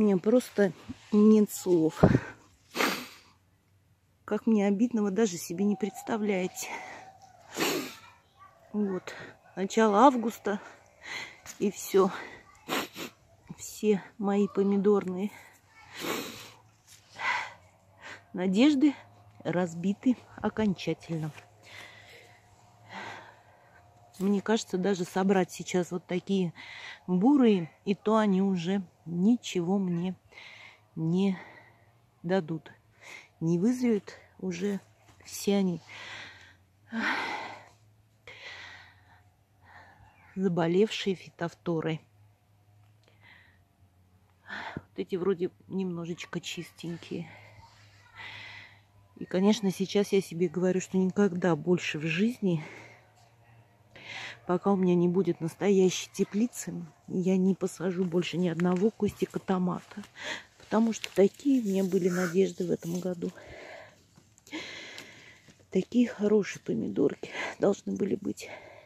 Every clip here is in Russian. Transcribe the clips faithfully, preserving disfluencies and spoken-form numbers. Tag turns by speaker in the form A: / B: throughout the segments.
A: меня просто нет слов. Как мне обидно, вы даже себе не представляете. Вот. Начало августа. И все. Все мои помидорные надежды разбиты окончательно. Мне кажется, даже собрать сейчас вот такие бурые, и то они уже ничего мне не дадут. Не вызовут уже все они заболевшие фитофторой. Вот эти вроде немножечко чистенькие. И, конечно, сейчас я себе говорю, что никогда больше в жизни, пока у меня не будет настоящей теплицы, я не посажу больше ни одного кустика томата. Потому что такие у меня были надежды в этом году. Такие хорошие помидорки должны были быть.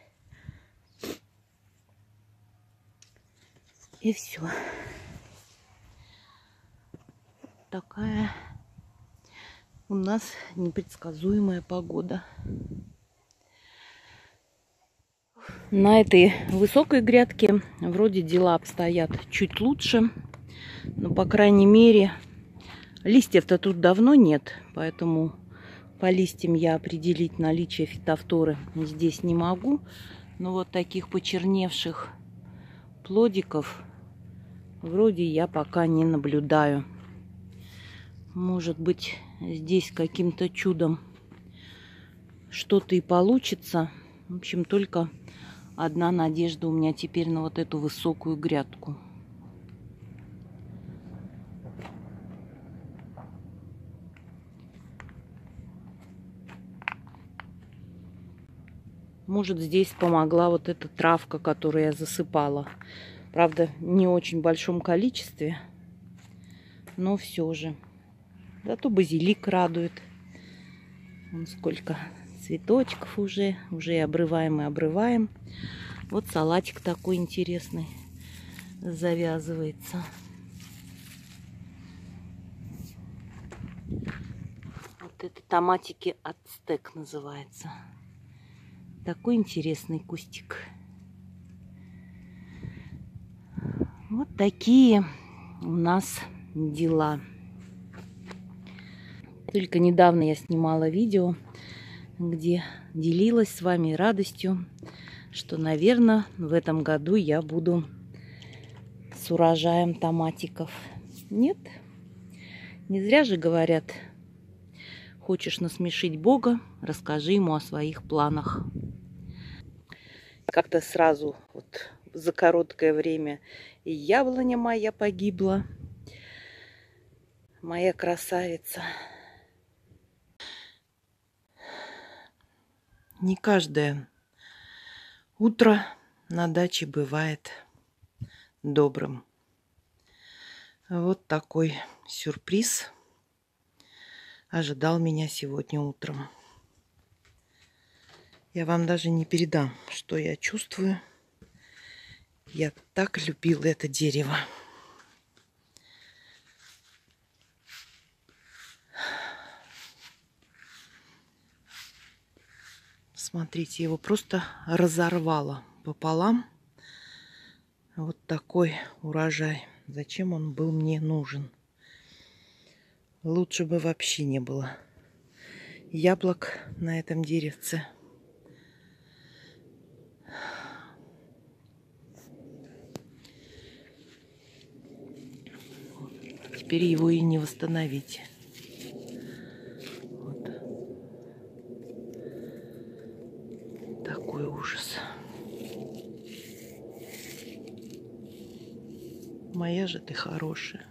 A: И все. Такая у нас непредсказуемая погода. На этой высокой грядке вроде дела обстоят чуть лучше. Но, по крайней мере, листьев-то тут давно нет. Поэтому по листьям я определить наличие фитофторы здесь не могу. Но вот таких почерневших плодиков вроде я пока не наблюдаю. Может быть, здесь каким-то чудом что-то и получится. В общем, только одна надежда у меня теперь на вот эту высокую грядку. Может, здесь помогла вот эта травка, которую я засыпала. Правда, не в очень большом количестве, но все же. Зато базилик радует. Вон сколько цветочков уже. Уже и обрываем, и обрываем. Вот салатик такой интересный завязывается. Вот это томатики ацтек называется. Такой интересный кустик. Вот такие у нас дела. Только недавно я снимала видео, где делилась с вами радостью, что, наверное, в этом году я буду с урожаем томатиков. Нет, не зря же говорят, хочешь насмешить Бога, расскажи ему о своих планах. Как-то сразу, вот, за короткое время, и яблоня моя погибла. Моя красавица. Не каждое утро на даче бывает добрым. Вот такой сюрприз ожидал меня сегодня утром. Я вам даже не передам, что я чувствую. Я так любила это дерево. Смотрите, его просто разорвало пополам. Вот такой урожай. Зачем он был мне нужен? Лучше бы вообще не было яблок на этом деревце. Теперь его и не восстановить. Вот. Такой ужас. Моя же ты хорошая.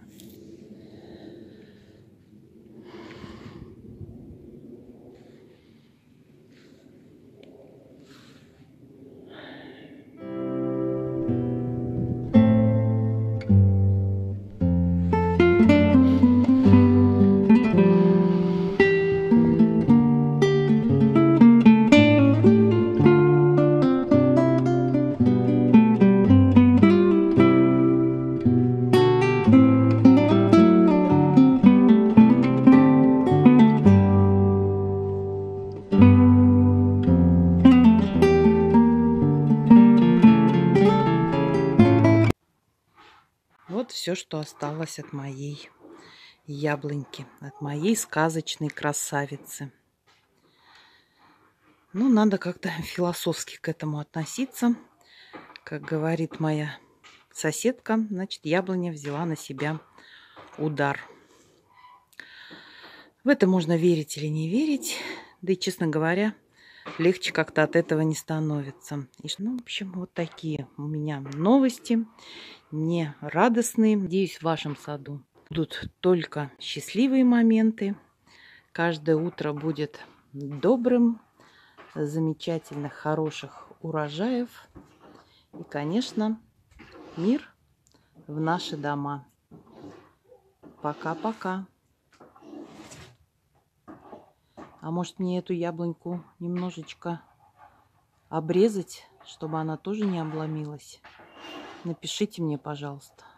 A: все, что осталось от моей яблоньки, от моей сказочной красавицы. Ну, надо как-то философски к этому относиться. Как говорит моя соседка, значит, яблоня взяла на себя удар. В это можно верить или не верить. Да и, честно говоря, легче как-то от этого не становится. И, ну, в общем, вот такие у меня новости. Не радостные. Надеюсь, в вашем саду будут только счастливые моменты. Каждое утро будет добрым, замечательных, хороших урожаев. И, конечно, мир в наши дома. Пока-пока. А может, мне эту яблоньку немножечко обрезать, чтобы она тоже не обломилась? Напишите мне, пожалуйста.